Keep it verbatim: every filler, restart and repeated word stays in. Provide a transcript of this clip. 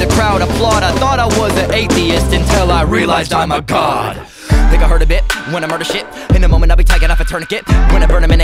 the crowd applaud. I thought I was an atheist until I realized I'm a god. Think I heard a bit when I murder shit. In a moment I'll be taking off a tourniquet. When I burn a